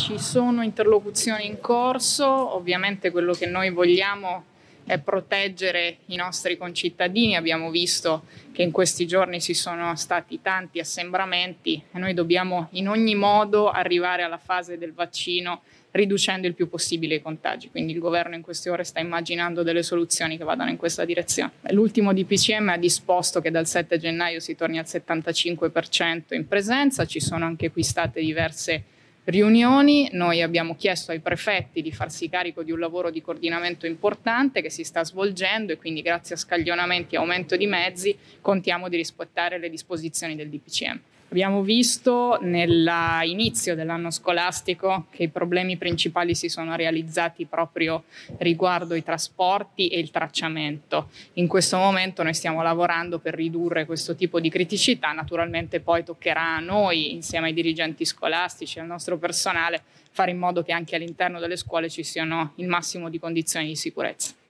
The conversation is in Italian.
Ci sono interlocuzioni in corso, ovviamente quello che noi vogliamo è proteggere i nostri concittadini. Abbiamo visto che in questi giorni ci sono stati tanti assembramenti e noi dobbiamo in ogni modo arrivare alla fase del vaccino riducendo il più possibile i contagi. Quindi il governo in queste ore sta immaginando delle soluzioni che vadano in questa direzione. L'ultimo DPCM ha disposto che dal 7 gennaio si torni al 75% in presenza, ci sono anche qui state diverse riunioni. Noi abbiamo chiesto ai prefetti di farsi carico di un lavoro di coordinamento importante che si sta svolgendo e quindi grazie a scaglionamenti e aumento di mezzi contiamo di rispettare le disposizioni del DPCM. Abbiamo visto nell'inizio dell'anno scolastico che i problemi principali si sono realizzati proprio riguardo i trasporti e il tracciamento. In questo momento noi stiamo lavorando per ridurre questo tipo di criticità, naturalmente poi toccherà a noi, insieme ai dirigenti scolastici, al nostro personale, fare in modo che anche all'interno delle scuole ci siano il massimo di condizioni di sicurezza.